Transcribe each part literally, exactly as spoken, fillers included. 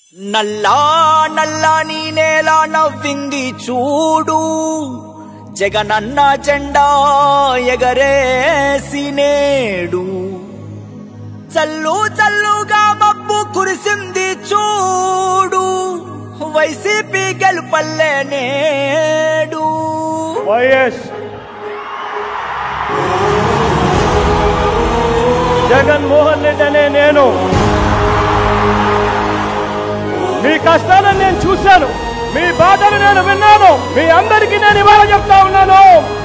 నల్లా నల్లని నేల నవ్వింది చూడు, జగనన్న జెండా ఎగరేసి నేడు. చల్లు చల్లుగా మబ్బు కురిసింది చూడు, వైసీపీ గెలుపల్లే నేడు. వైఎస్ జగన్మోహన్ రెడ్డి అనే నేను మీ కష్టాలను నేను చూశాను, మీ బాధను నేను విన్నాను. మీ అందరికీ నేను ఇవాళ చెప్తా ఉన్నాను,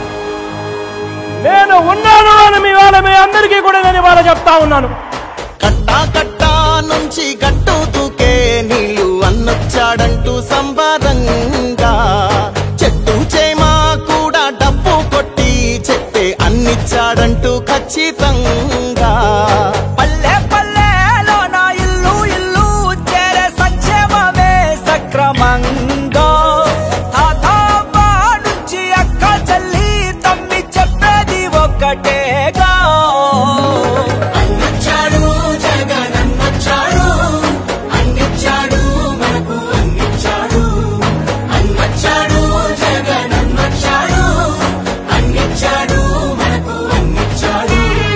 నేను ఉన్నాను అని మీ వాళ్ళ మీ అందరికీ కూడా నేను ఇవాళ చెప్తా ఉన్నాను. కట్టా కట్టా నుంచి గట్టు దూకే నీళ్లు అన్నొచ్చాడంటూ సంబరంగా, చెట్టు చేమా కూడా డబ్బు కొట్టి చెట్టే అన్నిచ్చాడంటూ ఖచ్చితంగా. పల్లె పల్లెలో నా ఇల్లు ఇల్లు చేరే సంక్షేమమే సక్రమంగా. తాతాబా నుంచి అక్క చెల్లి తమ్మి చెప్పేది ఒక్కటేగా, అన్నొచ్చాడు జగన్ అన్నొచ్చాడు, అన్నిచ్చాడు మనకు అన్నిచ్చాడు. అన్నొచ్చాడు జగన్ అన్నొచ్చాడు, అన్నిచ్చాడు మనకు అన్నిచ్చాడు.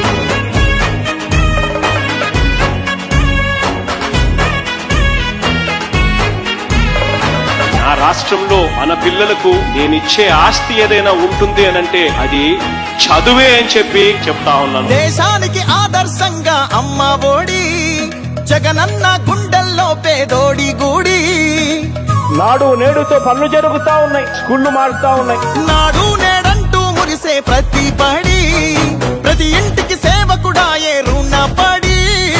నా రాష్ట్రంలో మన పిల్లలకు నేనిచ్చే ఆస్తి ఏదైనా ఉంటుంది అని అంటే అది చదువే అని చెప్పి చెప్తా ఉన్నాను. దేశానికి ఆదర్శంగా అమ్మ ఒడి, జగనన్న గుండెల్లో పేదోడి గుడి. నాడు నేడుతో పనులు జరుగుతా ఉన్నాయి, స్కూళ్లు మారుతా ఉన్నాయి. నాడు నేడంటూ మురిసే ప్రతి పడి, ప్రతి ఇంటికి సేవకుడా ఏ రుణపడి.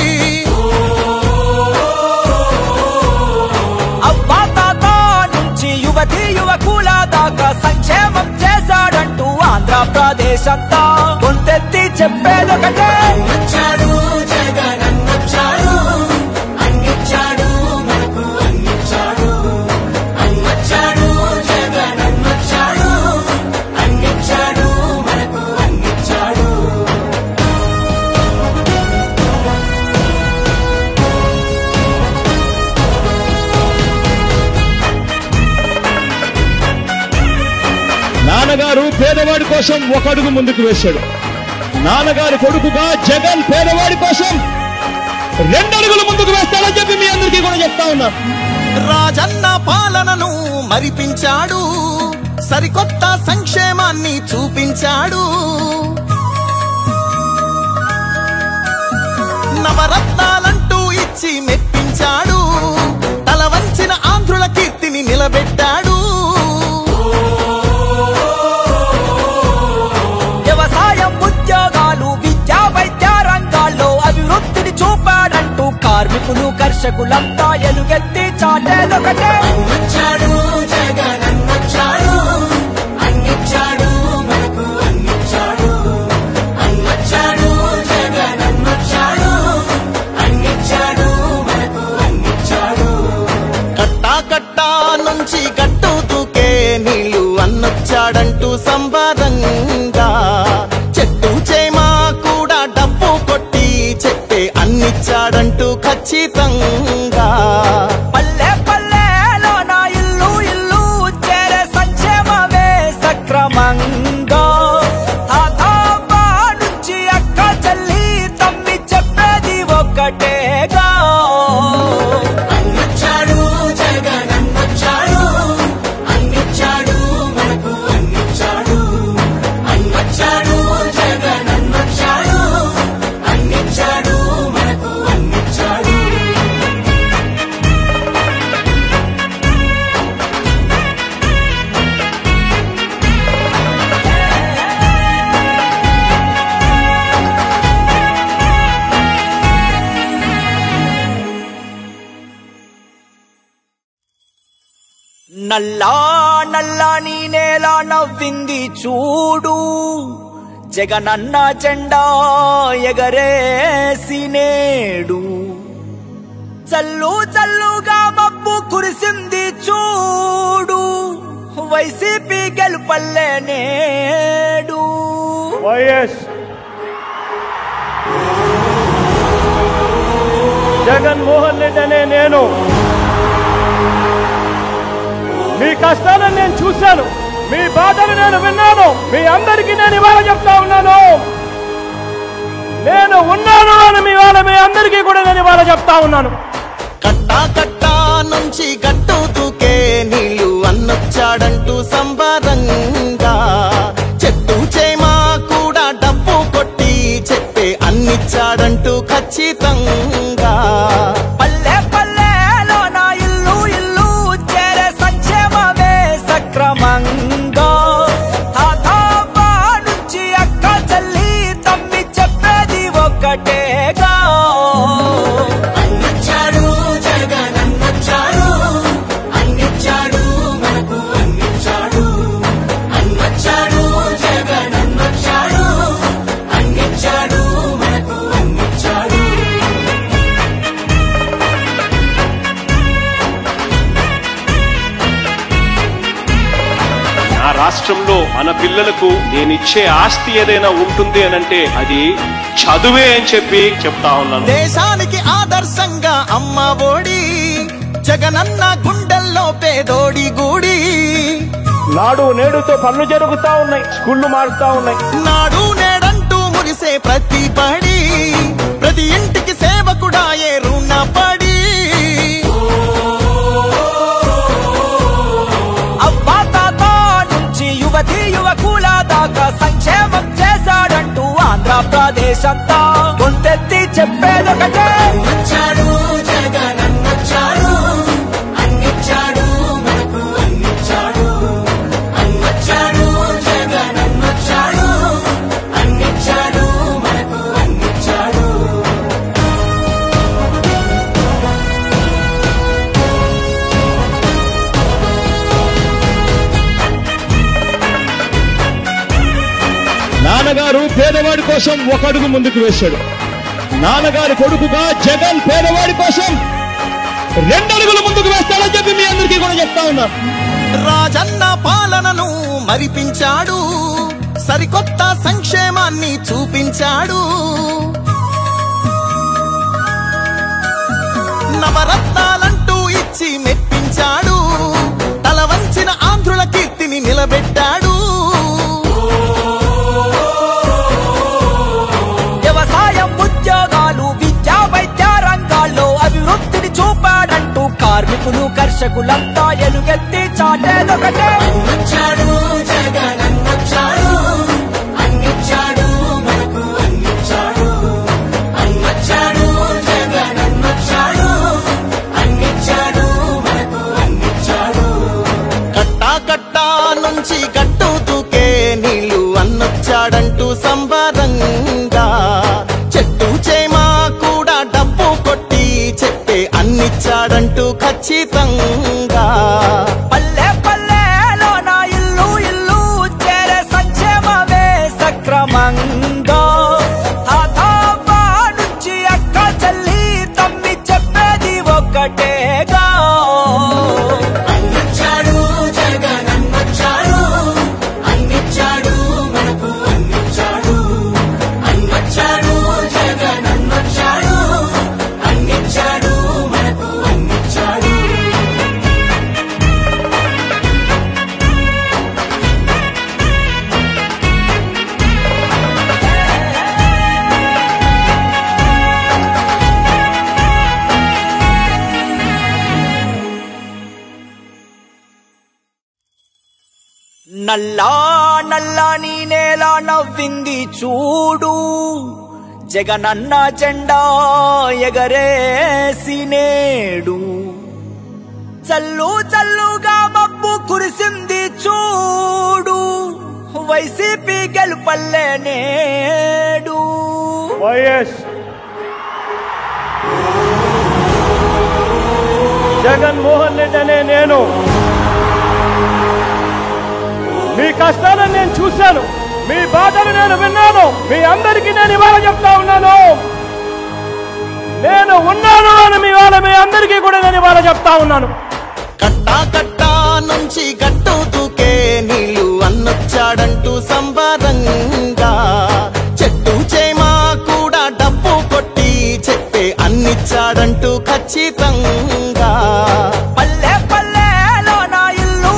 అవ్వా తాత నుంచి యువతి యువకుల దాకా సంక్షేమం చేశాడంటూ ఆంధ్రప్రదేశ్ అంతా గొంతెత్తి చెప్పేదొకటే, అన్నొచ్చాడు జగన్ అన్నొచ్చాడు, అన్నిచ్చాడు మనకు అన్నిచ్చాడు. అన్నొచ్చాడు జగన్ అన్నొచ్చాడు, అన్నిచ్చాడు మనకు అన్నిచ్చాడు. నాన్నగారు పేదవాడి కోసం ఒక అడుగు ముందుకు వేశాడు. నాన్నగారి కొడుకుగా జగన్ పేదవాడి కోసం రెండు అడుగులు ముందుకు వేస్తాడని చెప్పి మీ అందరికీ కూడా చెప్తా ఉన్నారు. రాజన్న పాలనను మరిపించాడు, సరికొత్త సంక్షేమాన్ని చూపించాడు. నవరత్నాలంటూ ఇచ్చి మెప్పించాడు, తల వంచిన ఆంధ్రుల కీర్తిని నిలబెట్టాడు. వ్యవసాయం ఉద్యోగాలు విద్యా వైద్య రంగాల్లో అభివృద్ధిని చూపాడంటూ కార్మికులు కర్షకులంతా ఎలుగెత్తి చాటేదొకటే, అన్నొచ్చాడు జగన్ అన్నొచ్చాడు, అన్నిచ్చాడు మనకు అన్నిచ్చాడు. అన్నొచ్చాడు జగన్ అన్నొచ్చాడు, అన్నిచ్చాడు మనకు అన్నిచ్చాడు. కట్టా కట్టా నుంచి గట్టు దూకే నీళ్లు అన్నొచ్చాడంటూ సంబరంగా, చెట్టు చేమా కూడా డబ్బు కొట్టి చెట్టే అన్నిచ్చాడంటూ ఖచ్చితంగా. పల్లె పల్లెలో నా ఇల్లు ఇల్లు చేరే సంక్షేమమే సక్రమంగా. తాతాబా నుంచి అక్క చెల్లి తమ్మి చెప్పేది ఒక్కటేగా, అన్నొచ్చాడు జగన్ అన్నొచ్చాడు, అన్నిచ్చాడు మనకు అన్నిచ్చాడు. అన్నొచ్చాడు జగన్ అన్నొచ్చాడు, అన్నిచ్చాడు మనకు అన్నిచ్చాడు. నల్లా నల్లని నేల నవ్వింది చూడు, జగనన్న జెండా ఎగరేసి నేడు. చల్లు చల్లుగా మబ్బు కురిసింది చూడు, వైసీపీ గెలుపల్లే నేడు. వైఎస్ జగన్మోహన్ రెడ్డి అనే నేను మీ కష్టాలను నేను చూశాను, మీ బాధలు నేను విన్నాను. మీ అందరికీ నేను ఇవాళ చెప్తా ఉన్నాను, నేను ఉన్నాను అని మీ వాళ్ళ మీ అందరికీ కూడా నేను ఇవాళ చెప్తా ఉన్నాను. కట్టా కట్టా నుంచి గట్టు తూకే నీళ్లు అన్నొచ్చాడంటూ సంబరంగా, చెట్టు చేమా కూడా డబ్బు కొట్టి చెప్పే అన్నిచ్చాడంటూ ఖచ్చితంగా. పల్లె పల్లెలో నా ఇల్లు ఇల్లు చేరే సంక్షేమమే సక్రమంగా. తాతవ్వ నుంచి అక్క చెల్లి తమ్మి చెప్పేది ఒక్కటేగా. అన్నొచ్చాడు జగన్ అన్నొచ్చాడు, అన్నిచ్చాడు మనకు అన్నిచ్చాడు. అన్నొచ్చాడు జగన్ అన్నొచ్చాడు, అన్నిచ్చాడు మనకు అన్నిచ్చాడు. నా రాష్ట్రంలో మన పిల్లలకు నేనిచ్చే ఆస్తి ఏదైనా ఉంటుంది అనంటే అది చదువే అని చెప్పి చెప్తా ఉన్నాను. దేశానికి ఆదర్శంగా అమ్మ ఒడి, జగనన్న గుండెల్లో పేదోడి గుడి. నాడు నేడుతో పనులు జరుగుతా ఉన్నాయి, స్కూళ్లు మారుతా ఉన్నాయి. నాడు నేడంటూ మురిసే ప్రతి బడి, ప్రతి ఇంటికి సేవకుడాయే రుణపడి. అవ్వా తాత నుంచి యువతి యువకుల దాకా సంక్షేమం చేశాడంటూ ఆంధ్రప్రదేశ్ అంతా గొంతెత్తి చెప్పేదొకటే. అన్నొచ్చాడు జగన్ అన్నొచ్చాడు, అన్నిచ్చాడు మనకు అన్నిచ్చాడు. అన్నొచ్చాడు జగన్ అన్నొచ్చాడు, అన్నిచ్చాడు మనకు అన్నిచ్చాడు. నాన్నగారు పేదవాడి కోసం ఒక అడుగు ముందుకు వేశాడు. నాన్నగారి కొడుకుగా జగన్ పేదవాడి కోసం రెండు అడుగులు ముందుకు వేస్తాడని చెప్పి మీ అందరికీ కూడా చెప్తా ఉన్నా. రాజన్న పాలనను మరిపించాడు, సరికొత్త సంక్షేమాన్ని చూపించాడు. నవరత్నాలంటూ ఇచ్చి మెప్పించాడు, తల వంచిన ఆంధ్రుల కీర్తిని నిలబెట్టాడు. వ్యవసాయం ఉద్యోగాలు విద్యా వైద్య రంగాల్లో అభివృద్ధిని చూపాడంటూ కార్మికులు కర్షకులంతా ఎలుగెత్తి చాటేదొకటే. అన్నొచ్చాడు జగన్ అన్నొచ్చాడు, అన్నిచ్చాడు మనకు అన్నిచ్చాడు. అన్నొచ్చాడు జగన్ అన్నొచ్చాడు, అన్నిచ్చాడు మనకు అన్నిచ్చాడు. కట్టా కట్టా నుంచి గట్టు తూకే నీళ్లు అన్నొచ్చాడంటూ సంబరంగా, చెట్టు చేమా కూడా డబ్బు కొట్టి చెప్పే అన్నిచ్చాడంటూ ఖచ్చితంగా. పల్లె పల్లెలో నా ఇల్లు ఇల్లు చేరే సంక్షేమమే సక్రమంగా. తాతవ్వ నుంచి అక్క చెల్లి తమ్మి చెప్పేది ఒక్కటేగా. అన్నొచ్చాడు జగన్ అన్నొచ్చాడు, అన్నిచ్చాడు మనకు అన్నిచ్చాడు. అన్నొచ్చాడు జగన్ అన్నొచ్చాడు, అన్నిచ్చాడు మనకు అన్నిచ్చాడు. నల్లా నల్లా నీ నేల నవ్వింది చూడు, జగనన్న జెండా ఎగరేసి నేడు. చల్లు చల్లుగా మబ్బు కురిసింది చూడు, వైసీపీ గెలుపల్లే నేడు. వైఎస్ జగన్మోహన్ రెడ్డి అనే నేను మీ కష్టాలను నేను చూశాను, మీ బాధలు నేను విన్నాను. మీ అందరికీ నేను ఇవాళ చెప్తా ఉన్నాను, నేను ఉన్నాను అని మీ వాళ్ళ మీ అందరికీ కూడా నేను ఇవాళ చెప్తా ఉన్నాను. కట్టా కట్టా నుంచి గట్టు తూకే నీళ్లు అన్నొచ్చాడంటూ సంబరంగా, చెట్టు చేమా కూడా డబ్బు కొట్టి చెప్పే అన్నిచ్చాడంటూ ఖచ్చితంగా. పల్లె పల్లెలో నా ఇల్లు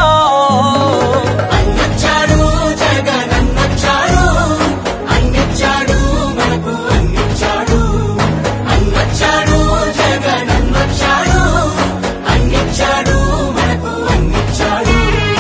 అన్నొచ్చాడు జగనన్నొచ్చాడు, అన్నిచ్చాడు మనకు అన్నిచ్చాడు. అన్నొచ్చాడు జగనన్నొచ్చాడు, అన్నిచ్చాడు మనకు అన్నిచ్చాడు.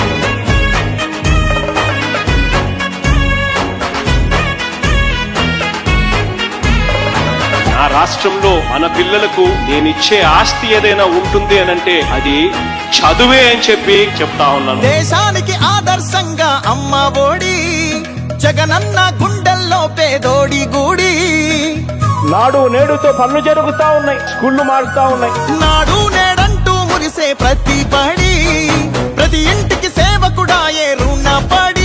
నా రాష్ట్రంలో మన పిల్లలకు నేనిచ్చే ఆస్తి ఏదైనా ఉంటుంది అనంటే అది చదువే అని చెప్పి చెప్తా ఉన్నాను. దేశానికి ఆదర్శంగా అమ్మ ఒడి, జగనన్న గుండెల్లో పేదోడి గుడి. నాడు నేడుతో పనులు జరుగుతా ఉన్నాయి, స్కూళ్లు మారుతా ఉన్నాయి. నాడు నేడంటూ మురిసే ప్రతి పడి, ప్రతి ఇంటికి సేవకుడాయే రుణపడి.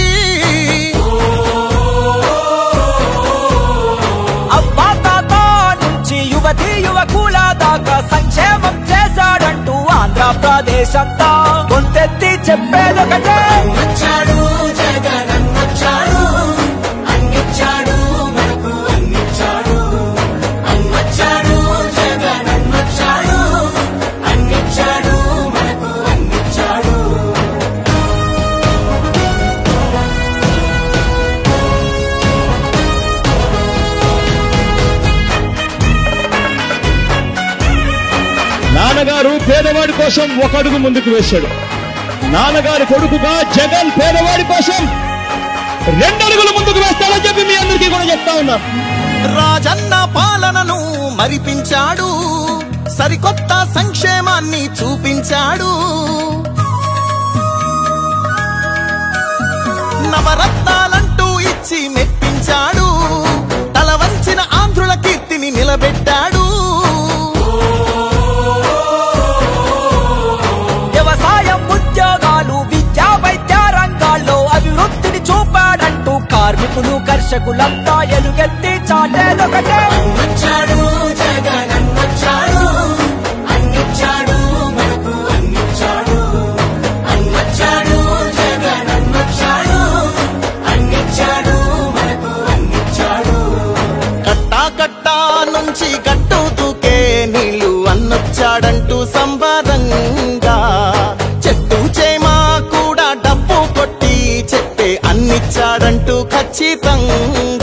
అబ్బా తాత నుంచి యువతి యువకుల దాకా సంక్షేమం చేశాడంటూ ఆంధ్రప్రదేశ్ అంతా గొంతెత్తి చెప్పేదొకటే. అన్నొచ్చాడు జగనన్నొచ్చాడు, అన్నిచ్చాడు మనకు అన్నిచ్చాడు. అన్నొచ్చాడు జగనన్నొచ్చాడు, అన్నిచ్చాడు మనకు అన్నిచ్చాడు. నాన్నగారు పేదవాడి కోసం ఒక అడుగు ముందుకు వేశాడు. నాన్నగారి కొడుకుగా జగన్ పేదవాడి కోసం రెండు అడుగులు ముందుకు వేస్తాడని చెప్పి మీ అందరికీ కూడా చెప్తా ఉన్నా. రాజన్న పాలనను మరిపించాడు, సరికొత్త సంక్షేమాన్ని చూపించాడు. నవరత్నాలంటూ ఇచ్చి మెప్పించాడు, తల వంచిన ఆంధ్రుల కీర్తిని నిలబెట్టాడు. వ్యవసాయం, ఉద్యోగాలు, విద్యా వైద్య రంగాల్లో అభివృద్ధిని చూపాడంటూ కార్మికులు కర్షకులంతా ఎలుగెత్తి చాటేదొకటే. అన్నొచ్చాడు జగనన్నొచ్చాడు, అన్నిచ్చాడు మనకు అన్నిచ్చాడు. అన్నొచ్చాడు జగనన్నొచ్చాడు, అన్నిచ్చాడు మనకు అన్నిచ్చాడు. కట్టా కట్టా నుంచి గట్టు దూకే నీళ్లు అన్నొచ్చాడంటూ సంబరంగా, చెట్టు చేమా కూడా డబ్బు కొట్టి చెప్పే అన్నిచ్చాడంటూ ఖచ్చితంగా.